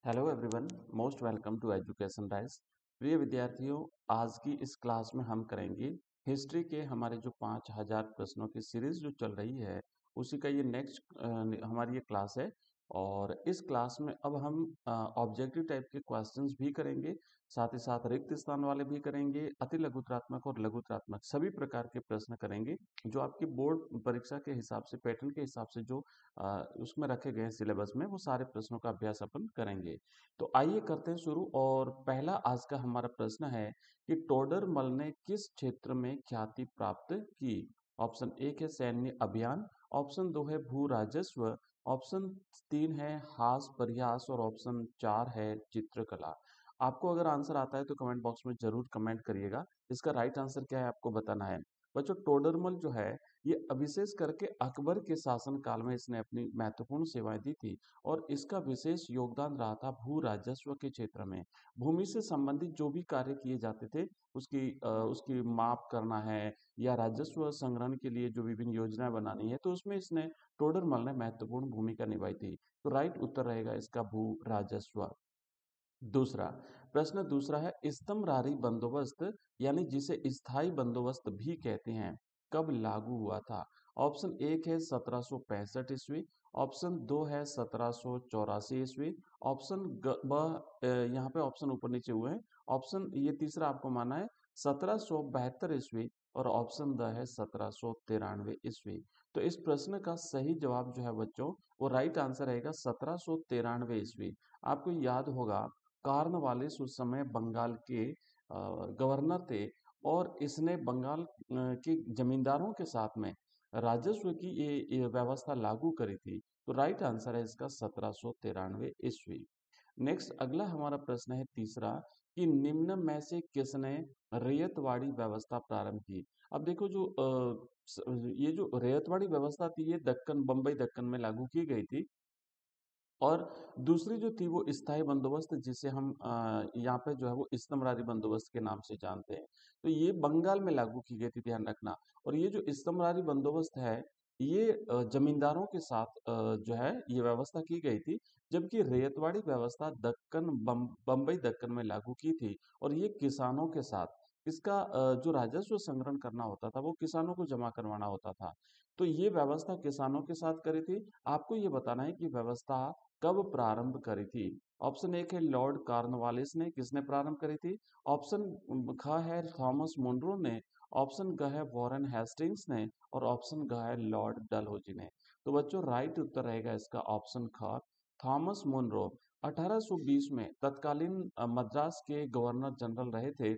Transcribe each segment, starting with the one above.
Hello everyone, most welcome to education rise. प्रिय विद्यार्थियों, आज की इस क्लास में हम करेंगे हिस्ट्री के हमारे जो 5000 प्रश्नों की सीरीज जो चल रही है उसी का ये नेक्स्ट हमारी ये क्लास है। और इस क्लास में अब हम ऑब्जेक्टिव टाइप के क्वेश्चंस भी करेंगे, साथ ही साथ रिक्त स्थान वाले भी करेंगे, अति लघुत्रात्मक और लघुत्रात्मक सभी प्रकार के प्रश्न करेंगे जो आपकी बोर्ड परीक्षा के हिसाब से, पैटर्न के हिसाब से जो उसमें रखे गए हैं सिलेबस में, वो सारे प्रश्नों का अभ्यास अपन करेंगे। तो आइए करते हैं शुरू। और पहला आज का हमारा प्रश्न है कि टोडरमल ने किस क्षेत्र में ख्याति प्राप्त की। ऑप्शन एक है सैन्य अभियान, ऑप्शन दो है भू राजस्व, ऑप्शन तीन है हास प्रयास और ऑप्शन चार है चित्रकला। आपको अगर आंसर आता है तो कमेंट बॉक्स में जरूर कमेंट करिएगा। इसका राइट आंसर क्या है आपको बताना है। बच्चों, टोडरमल जो है ये विशेष करके अकबर के शासन काल में इसने अपनी महत्वपूर्ण सेवाएं दी थी। और इसका विशेष योगदान रहा था भू राजस्व के क्षेत्र में। भूमि से संबंधित जो भी कार्य किए जाते थे उसकी माप करना है या राजस्व संग्रहण के लिए जो विभिन्न योजनाएं बनानी है, तो उसमें इसने टोडरमल ने महत्वपूर्ण भूमिका निभाई थी। तो राइट उत्तर रहेगा इसका भू राजस्व। दूसरा प्रश्न दूसरा है स्तंभरारी बंदोबस्त यानी जिसे स्थायी बंदोबस्त भी कहते हैं, कब लागू हुआ था। ऑप्शन एक है 1765 ईस्वी, ऑप्शन दो है 1784 ईस्वी, ऑप्शन यहाँ पे ऑप्शन ऊपर नीचे हुए हैं। ऑप्शन ये तीसरा आपको माना है 1772 ईस्वी, और ऑप्शन द है 1793 ईस्वी। तो इस प्रश्न का सही जवाब जो है बच्चों, वो राइट आंसर रहेगा 1793 ईस्वी। आपको याद होगा कार्नवालिस उस समय बंगाल के गवर्नर थे, और इसने बंगाल के जमींदारों के साथ में राजस्व की ये व्यवस्था लागू करी थी। तो राइट आंसर है इसका 1793 ईस्वी। नेक्स्ट अगला हमारा प्रश्न है तीसरा कि निम्न में से किसने रैयतवाड़ी व्यवस्था प्रारंभ की। अब देखो जो ये जो रैयतवाड़ी व्यवस्था थी ये दक्कन, बम्बई दक्कन में लागू की गई थी। और दूसरी जो थी वो स्थायी बंदोबस्त, जिसे हम यहाँ पे जो है वो स्तंभरारी बंदोबस्त के नाम से जानते हैं। तो ये बंगाल में लागू की गई थी, ध्यान रखना। और ये जो स्तंभरारी बंदोबस्त है ये जमींदारों के साथ जो है ये व्यवस्था की गई थी, जबकि रैयतवाड़ी व्यवस्था बम्बई दक्कन में लागू की थी। और ये किसानों के साथ इसका जो राजस्व संग्रहण करना होता था वो किसानों को जमा करवाना होता था। तो ये व्यवस्था किसानों के साथ करी थी। आपको ये बताना है कि व्यवस्था कब प्रारंभ करी थी। ऑप्शन एक है लॉर्ड कॉर्नवालिस ने, किसने प्रारंभ करी थी। ऑप्शन ख है थॉमस मुनरो ने, ऑप्शन ग है वॉरेन हेस्टिंग्स ने, और ऑप्शन ग है लॉर्ड डलहौजी ने। तो बच्चों राइट उत्तर रहेगा इसका ऑप्शन ख, थॉमस मुनरो। 1820 में तत्कालीन मद्रास के गवर्नर जनरल रहे थे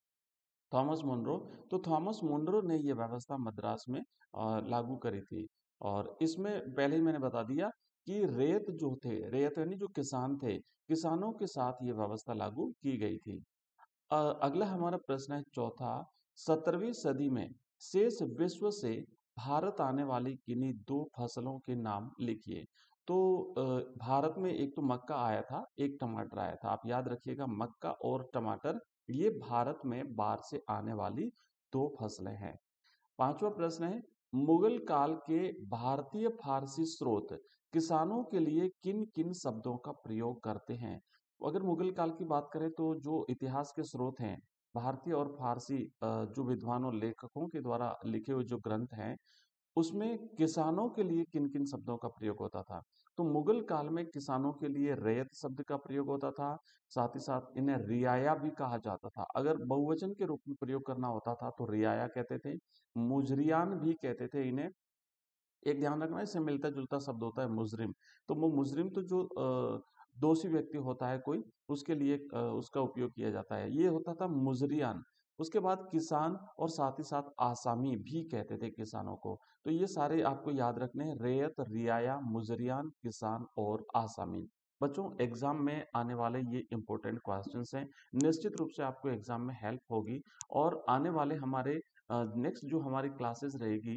थॉमस मुनरो। तो थॉमस मुनरो ने ये व्यवस्था मद्रास में लागू करी थी। और इसमें पहले ही मैंने बता दिया कि रेत जो थे, रेत यानी जो किसान थे, किसानों के साथ ये व्यवस्था लागू की गई थी। अगला हमारा प्रश्न है चौथा, 17वीं सदी में शेष विश्व से भारत आने वाली किन्हीं दो फसलों के नाम लिखिए। तो भारत में एक तो मक्का आया था, एक टमाटर आया था। आप याद रखिएगा, मक्का और टमाटर ये भारत में बाहर से आने वाली दो फसलें हैं। पांचवा प्रश्न है मुगल काल के भारतीय फारसी स्रोत किसानों के लिए किन किन शब्दों का प्रयोग करते हैं। अगर मुगल काल की बात करें तो जो इतिहास के स्रोत हैं भारतीय और फारसी जो विद्वानों लेखकों के द्वारा लिखे हुए जो ग्रंथ हैं, उसमें किसानों के लिए किन किन शब्दों का प्रयोग होता था। तो मुगल काल में किसानों के लिए रैयत शब्द का प्रयोग होता था। साथ ही साथ इन्हें रियाया भी कहा जाता था। अगर बहुवचन के रूप में प्रयोग करना होता था तो रियाया कहते थे, मुजरियान भी कहते थे इन्हें। एक ध्यान रखना, इससे मिलता जुलता शब्द होता है मुजरिम। तो वो मुजरिम तो जो दोषी व्यक्ति होता है कोई, उसके लिए उसका उपयोग किया जाता है। ये होता था मुजरियान। उसके बाद किसान, और साथ ही साथ आसामी भी कहते थे किसानों को। तो ये सारे आपको याद रखने हैं, रेयत, रियाया, मुजरियान, किसान और आसामी। बच्चों, एग्जाम में आने वाले ये इंपॉर्टेंट क्वेश्चंस हैं, निश्चित रूप से आपको एग्जाम में हेल्प होगी। और आने वाले हमारे नेक्स्ट जो हमारी क्लासेस रहेगी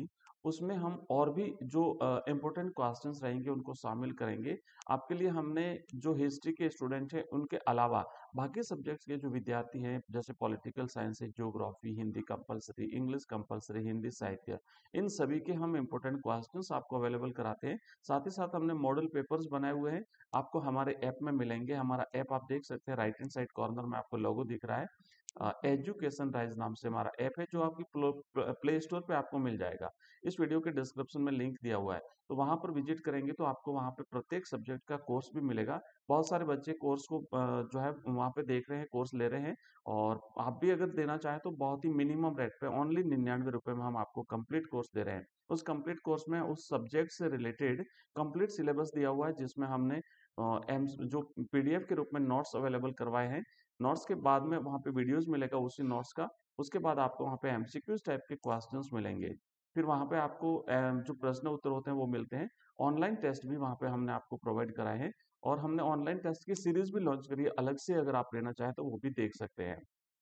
उसमें हम और भी जो इम्पोर्टेंट क्वेश्चंस रहेंगे उनको शामिल करेंगे। आपके लिए हमने जो हिस्ट्री के स्टूडेंट हैं उनके अलावा बाकी सब्जेक्ट्स के जो विद्यार्थी हैं, जैसे पॉलिटिकल साइंस है, geography, Hindi compulsory, English compulsory, Hindi साहित्य, इन सभी के हम इम्पोर्टेंट क्वेश्चंस आपको अवेलेबल कराते हैं। साथ ही साथ हमने मॉडल पेपर्स बनाए हुए हैं, आपको हमारे ऐप में मिलेंगे। हमारा ऐप आप देख सकते हैं, राइट हैंड साइड कॉर्नर में आपको लोगो दिख रहा है। एजुकेशन राइज नाम से हमारा ऐप है, जो आपकी प्ले स्टोर पे आपको मिल जाएगा। इस वीडियो के डिस्क्रिप्शन में लिंक दिया हुआ है, तो वहां पर विजिट करेंगे तो आपको वहां पे प्रत्येक सब्जेक्ट का कोर्स भी मिलेगा। बहुत सारे बच्चे कोर्स को जो है वहां पे देख रहे हैं, कोर्स ले रहे हैं, और आप भी अगर देना चाहें तो बहुत ही मिनिमम रेट पे ओनली 99 रुपए में हम आपको कंप्लीट कोर्स दे रहे हैं। उस कंप्लीट कोर्स में उस सब्जेक्ट से रिलेटेड कंप्लीट सिलेबस दिया हुआ है, जिसमें हमने जो पीडीएफ के रूप में नोट्स अवेलेबल करवाए हैं। नोट्स के बाद में वहाँ पे वीडियोस मिलेगा उसी नोट्स का। उसके बाद आपको वहाँ पे एमसीक्यूज टाइप के क्वेश्चंस मिलेंगे। फिर वहाँ पे आपको जो प्रश्न उत्तर होते हैं वो मिलते हैं। ऑनलाइन टेस्ट भी वहाँ पे हमने आपको प्रोवाइड कराए हैं, और हमने ऑनलाइन टेस्ट की सीरीज भी लॉन्च करी है अलग से, अगर आप लेना चाहें तो वो भी देख सकते हैं।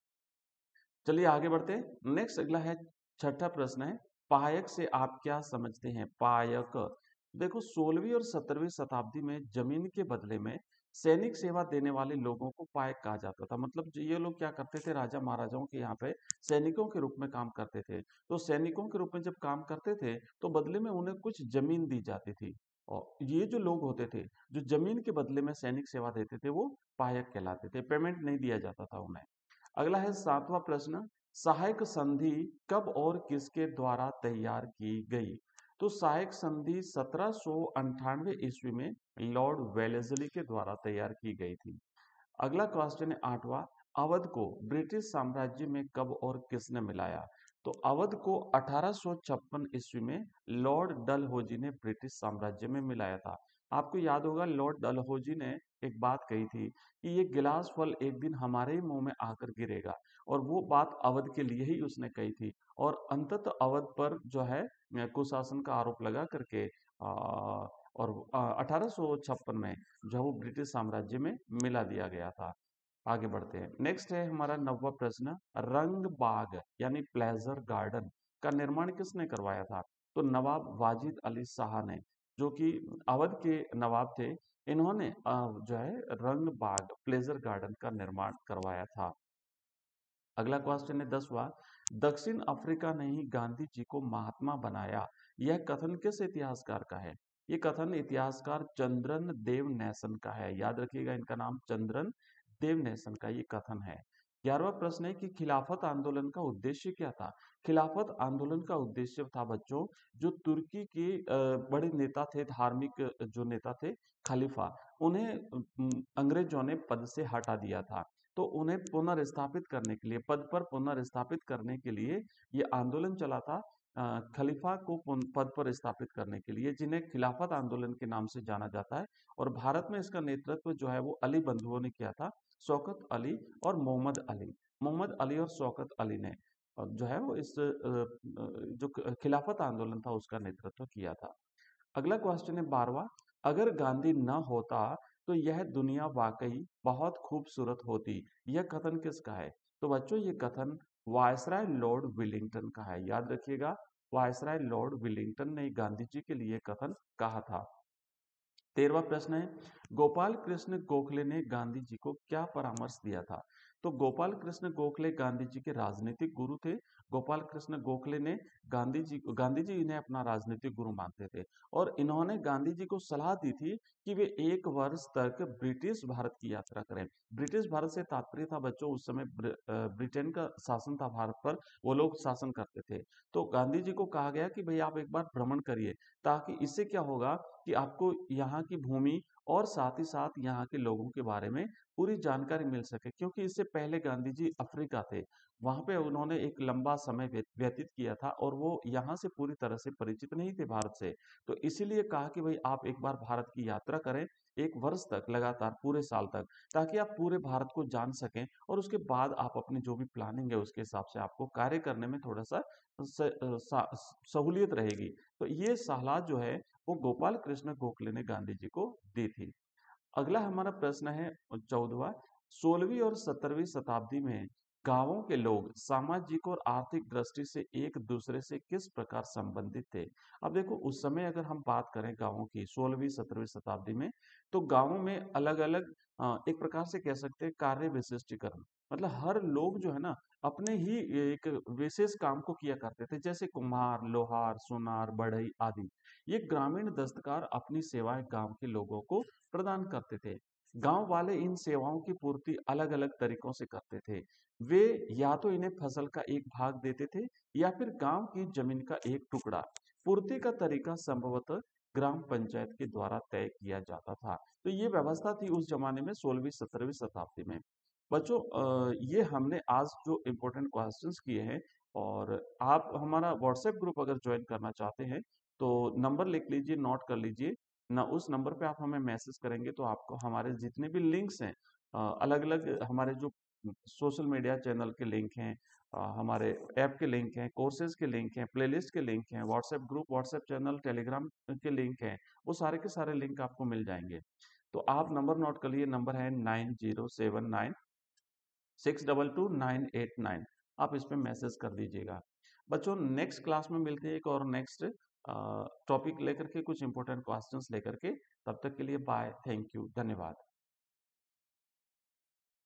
चलिए आगे बढ़ते हैं। नेक्स्ट अगला है, छठा प्रश्न है, पायक से आप क्या समझते हैं? पायक, देखो 16वीं और 17वीं शताब्दी में जमीन के बदले में सैनिक सेवा देने वाले लोगों को पायक कहा जाता था। मतलब ये लोग क्या करते थे, राजा महाराजाओं के यहाँ पे सैनिकों के रूप में काम करते थे। तो सैनिकों के रूप में जब काम करते थे तो बदले में उन्हें कुछ जमीन दी जाती थी, और ये जो लोग होते थे जो जमीन के बदले में सैनिक सेवा देते थे वो पायक कहलाते थे। पेमेंट नहीं दिया जाता था उन्हें। अगला है सातवां प्रश्न, सहायक संधि कब और किसके द्वारा तैयार की गई? तो सहायक संधि 1798 ईस्वी में लॉर्ड वेलेस्ली के द्वारा तैयार की गई थी। अगला क्वेश्चन है आठवां, अवध को ब्रिटिश साम्राज्य में कब और किसने मिलाया? तो अवध को 1856 ईस्वी में लॉर्ड डलहौजी ने ब्रिटिश साम्राज्य में मिलाया था। आपको याद होगा, लॉर्ड डलहौजी ने एक बात कही थी कि ये गिलास फल एक दिन हमारे ही मुंह में आकर गिरेगा, और वो बात अवध के लिए ही उसने कही थी। और अंततः अवध पर जो है कुशासन का आरोप लगा करके और 1856 में जो है वो ब्रिटिश साम्राज्य में मिला दिया गया था। आगे बढ़ते हैं। नेक्स्ट है हमारा नौवां प्रश्न, रंग बाग यानी प्लेजर गार्डन का निर्माण किसने करवाया था? तो नवाब वाजिद अली शाह ने, जो कि अवध के नवाब थे। इन्होंने जो है रंग बाग प्लेजर गार्डन का निर्माण करवाया था। अगला क्वेश्चन है 10वां, दक्षिण अफ्रीका ने ही गांधी जी को महात्मा बनाया, यह कथन किस इतिहासकार का है? ये कथन इतिहासकार चंद्रन देव नेसन का है। याद रखिएगा, इनका नाम चंद्रन देव नेसन का ये कथन है। 11वां प्रश्न है कि खिलाफत आंदोलन का उद्देश्य क्या था? खिलाफत आंदोलन का उद्देश्य था बच्चों, जो तुर्की के बड़े नेता थे, धार्मिक जो नेता थे, खलीफा, उन्हें अंग्रेजों ने पद से हटा दिया था। तो उन्हें पुनर्स्थापित करने के लिए, पद पर पुनर्स्थापित करने के लिए ये आंदोलन चला था। खलीफा को पद पर स्थापित करने के लिए, जिन्हें खिलाफत आंदोलन के नाम से जाना जाता है। और भारत में इसका नेतृत्व जो है वो अली बंधुओं ने किया था, शौकत अली और मोहम्मद अली। मोहम्मद अली और शौकत अली ने जो है वो इस जो खिलाफत आंदोलन था उसका नेतृत्व किया था। अगला क्वेश्चन है 12वां, अगर गांधी न होता तो यह दुनिया वाकई बहुत खूबसूरत होती, यह कथन किसका है? तो बच्चों ये कथन वायसराय लॉर्ड विलिंगटन का है। याद रखिएगा, वायसराय लॉर्ड विलिंगटन ने गांधी जी के लिए कथन कहा था। 13वां प्रश्न है, गोपाल कृष्ण गोखले ने गांधी जी को क्या परामर्श दिया था? तो गोपाल कृष्ण गोखले गांधी जी के राजनीतिक गुरु थे। गोपाल कृष्ण गोखले ने गांधी जी इन्हें अपना राजनीतिक गुरु मानते थे, और इन्होंने गांधी जी को सलाह दी थी कि वे 1 वर्ष तक ब्रिटिश भारत की यात्रा करें। ब्रिटिश भारत से तात्पर्य था बच्चों, उस समय ब्रिटेन का शासन था भारत पर, वो लोग शासन करते थे। तो गांधी जी को कहा गया कि भाई आप एक बार भ्रमण करिए, ताकि इससे क्या होगा कि आपको यहाँ की भूमि और साथ ही साथ यहाँ के लोगों के बारे में पूरी जानकारी मिल सके। क्योंकि इससे पहले गांधी जी अफ्रीका थे, वहां पे उन्होंने एक लंबा समय व्यतीत किया था, और वो यहाँ से पूरी तरह से परिचित नहीं थे भारत से। तो इसीलिए कहा कि भाई आप एक बार भारत की यात्रा करें, 1 वर्ष तक लगातार, पूरे साल तक, ताकि आप पूरे भारत को जान सकें, और उसके बाद आप अपनी जो भी प्लानिंग है उसके हिसाब से आपको कार्य करने में थोड़ा सा सहूलियत रहेगी। तो ये सलाह जो है वो गोपाल कृष्ण गोखले ने गांधी जी को दी थी। अगला हमारा प्रश्न है 14वां, 16वीं और 17वीं शताब्दी में गांवों के लोग सामाजिक और आर्थिक दृष्टि से एक दूसरे से किस प्रकार संबंधित थे। अब देखो उस समय अगर हम बात करें गांवों की 16वीं 17वीं शताब्दी में, तो गांवों में अलग अलग एक प्रकार से कह सकते हैं कार्य विशिष्टीकरण, मतलब हर लोग जो है ना अपने ही एक विशेष काम को किया करते थे, जैसे कुम्हार, लोहार, सोनार, बढ़ई आदि। ये ग्रामीण दस्तकार अपनी सेवाएं गांव के लोगों को प्रदान करते थे। गांव वाले इन सेवाओं की पूर्ति अलग अलग तरीकों से करते थे। वे या तो इन्हें फसल का एक भाग देते थे या फिर गांव की जमीन का एक टुकड़ा। पूर्ति का तरीका संभवतः ग्राम पंचायत के द्वारा तय किया जाता था। तो ये व्यवस्था थी उस जमाने में 16वीं 17वीं शताब्दी में। बच्चों ये हमने आज जो इम्पोर्टेंट क्वेश्चंस किए हैं, और आप हमारा व्हाट्सएप ग्रुप अगर ज्वाइन करना चाहते हैं तो नंबर लिख लीजिए, नोट कर लीजिए ना। उस नंबर पे आप हमें मैसेज करेंगे तो आपको हमारे जितने भी लिंक्स हैं, अलग अलग हमारे जो सोशल मीडिया चैनल के लिंक हैं, हमारे ऐप के लिंक हैं, कोर्सेज के लिंक हैं, प्लेलिस्ट के लिंक हैं, WhatsApp group, WhatsApp channel, Telegram के लिंक हैं, वो सारे के सारे लिंक आपको मिल जाएंगे। तो आप नंबर नोट कर लिए, नंबर है 9079 622 989। आप इस पे मैसेज कर दीजिएगा। बच्चों नेक्स्ट क्लास में मिलते हैं एक और नेक्स्ट टॉपिक लेकर के, कुछ इंपॉर्टेंट क्वेश्चंस लेकर के। तब तक के लिए बाय, थैंक यू, धन्यवाद।